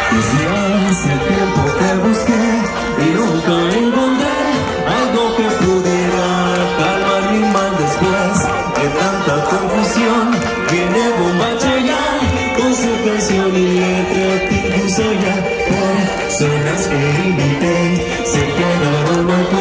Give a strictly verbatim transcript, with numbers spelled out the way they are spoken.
Desde hace tiempo te busqué y nunca encontré algo que pudiera calmar mi mal después de tanta confusión. Viene Bombacha ya con su canción y letra te puso ya. Personas que invité se quedaron aquí.